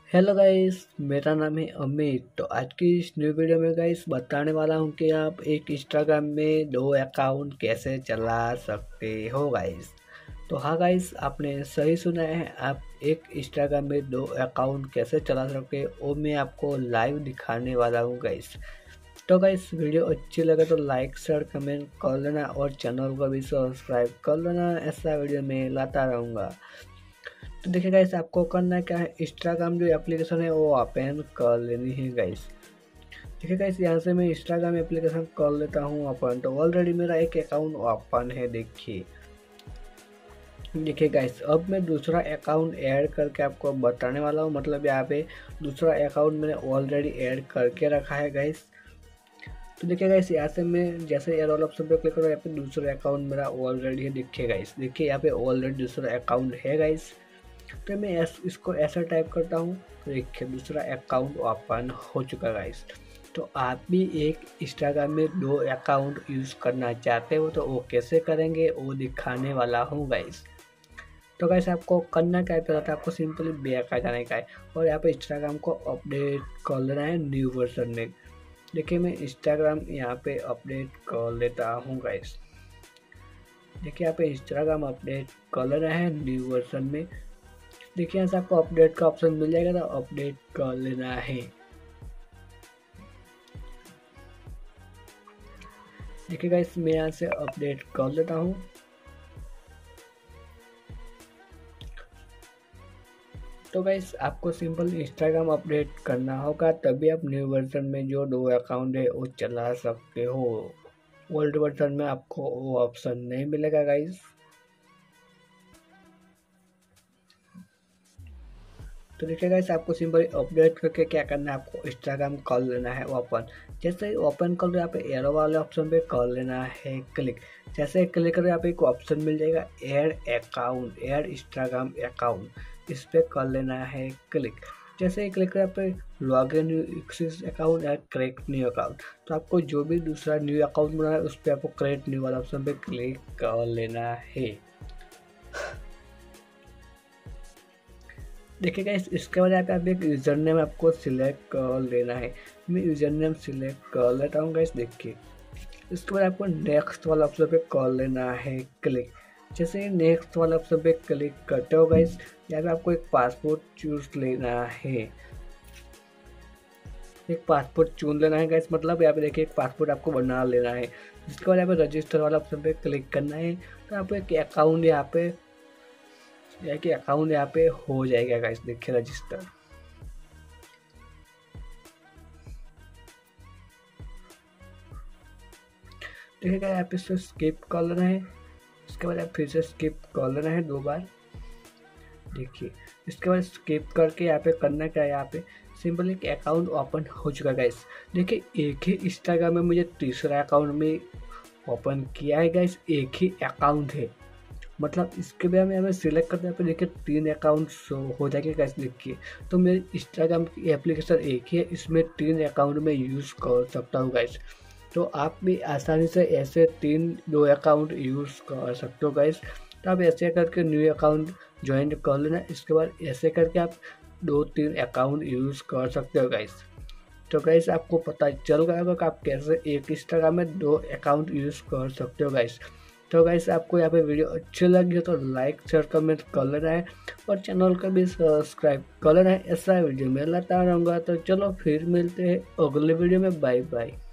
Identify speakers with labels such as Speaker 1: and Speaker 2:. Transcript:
Speaker 1: Hello guys, मेरा नाम है अमित। तो आज की इस न्यू वीडियो में गाइस बताने वाला हूं कि आप एक इंस्टाग्राम में दो अकाउंट कैसे चला सकते हो गाइस। तो हाँ गाइस, आपने सही सुना है। आप एक इंस्टाग्राम में दो अकाउंट कैसे चला सकते हो वो मैं आपको लाइव दिखाने वाला हूँ गाइस। तो गाइस, वीडियो अच्छी लगे तो लाइक शेयर कमेंट कर लेना और चैनल को भी सब्सक्राइब कर लेना। ऐसा वीडियो मैं लाता रहूँगा। तो देखिए गाइस, आपको करना क्या है, इंस्टाग्राम जो एप्लीकेशन है वो ओपन कर लेनी है गाइस। देखिए गाइस, यहाँ से मैं इंस्टाग्राम एप्लीकेशन कर लेता हूँ ओपन। तो ऑलरेडी मेरा एक अकाउंट ओपन है। देखिए देखिए गाइस, अब मैं दूसरा अकाउंट ऐड करके आपको बताने वाला हूँ। मतलब यहाँ पे दूसरा अकाउंट मैंने ऑलरेडी ऐड करके रखा है गाइस। तो देखिए गाइस, यहाँ से मैं जैसे एरो ऑप्शन पे क्लिक करूँ, यहाँ पे दूसरा अकाउंट मेरा ऑलरेडी है। देखिए गाइस, देखिए यहाँ पे ऑलरेडी दूसरा अकाउंट है गाइस। तो मैं इसको ऐसा टाइप करता हूँ। तो देखिए दूसरा अकाउंट ओपन हो चुका गाइस। तो आप भी एक इंस्टाग्राम में दो अकाउंट यूज़ करना चाहते हो तो वो कैसे करेंगे वो दिखाने वाला हूँ गाइस। तो गाइस, आपको करना क्या है, पहले तो आपको सिंपली बैक आ जाने का है और यहाँ पे इंस्टाग्राम को अपडेट कर लेना है न्यू वर्जन में। देखिए मैं इंस्टाग्राम यहाँ पे अपडेट कर लेता हूँ गाइस। देखिए यहाँ पे इंस्टाग्राम अपडेट कर लेना है न्यू वर्जन में। देखिए यहाँ से आपको अपडेट का ऑप्शन मिल जाएगा, तो अपडेट कर लेना है। देखिए गाइस, मैं यहाँ से अपडेट कर लेता हूँ। तो गाइस, आपको सिंपल इंस्टाग्राम अपडेट करना होगा, तभी आप न्यू वर्जन में जो दो अकाउंट है वो चला सकते हो। ओल्ड वर्जन में आपको वो ऑप्शन नहीं मिलेगा गाइस। तो देखिए गाइस, आपको सिंपली अपडेट करके क्या करना है, आपको इंस्टाग्राम कर लेना है ओपन। जैसे ही ओपन कर लो, यहाँ पे एरो वाले ऑप्शन पे कर लेना है क्लिक। जैसे क्लिक करो, यहाँ पे एक ऑप्शन मिल जाएगा add account, add Instagram account. इस पर कर लेना है क्लिक। जैसे ही क्लिक करो, यहाँ पे लॉग इन एक्सिस अकाउंट या क्रिएट न्यू अकाउंट। तो आपको जो भी दूसरा न्यू अकाउंट बनाना है उस पर आपको क्रिएट न्यू वाला ऑप्शन पे क्लिक कर लेना है। देखिए गाइस, इसके बाद यहाँ पे आप एक यूज़र नेम आपको सिलेक्ट कर लेना है। मैं यूज़र नेम सिलेक्ट कर लेता हूँ गाइस। देखिए इसके बाद आपको नेक्स्ट वाला ऑप्शन पे कर लेना है क्लिक। जैसे ही नेक्स्ट वाला ऑप्शन पे क्लिक करते हो गाइस, यहाँ पे आपको एक पासपोर्ट चूज लेना है। एक पासपोर्ट चुन लेना है गाइस, मतलब यहाँ पे देखिए एक पासपोर्ट आपको बना लेना है। इसके बाद यहाँ पे रजिस्टर वाला ऑप्शन पे क्लिक करना है। तो आपको एक अकाउंट यहाँ पे हो जाएगा गाइस। देखिए रजिस्टर। देखिएगा, यहाँ पे इसे स्किप कर लेना है। इसके बाद आप फिर से स्किप कर लेना है 2 बार। देखिए इसके बाद स्किप करके यहाँ पे करना क्या है, यहाँ पे सिंपल एक अकाउंट ओपन हो चुका है गाइस। देखिए एक ही इंस्टाग्राम में मुझे तीसरा अकाउंट में ओपन किया है गाइस। एक ही अकाउंट है, मतलब इसके बाद में हमें सिलेक्ट करते हैं। देखिए 3 अकाउंट शो हो जाएंगे गाइस। देखिए तो मेरी इंस्टाग्राम की एप्लीकेशन एक ही है, इसमें 3 अकाउंट में यूज़ कर सकता हूँ गाइस। तो आप भी आसानी से ऐसे 3-2 अकाउंट यूज़ कर सकते हो गाइस। तो आप ऐसे करके न्यू अकाउंट ज्वाइन कर लेना। इसके बाद ऐसे करके आप 2-3 अकाउंट यूज़ कर सकते हो गाइस। तो गाइस, आपको पता चल गया होगा कि आप कैसे एक इंस्टाग्राम में 2 अकाउंट यूज़ कर सकते हो गाइस। तो गाइस, आपको यहाँ पे वीडियो अच्छी लगी हो तो लाइक शेयर कमेंट कर लेना है और चैनल को भी सब्सक्राइब कर लेना है। ऐसा वीडियो मैं लाता रहूँगा। तो चलो फिर मिलते हैं अगले वीडियो में। Bye bye.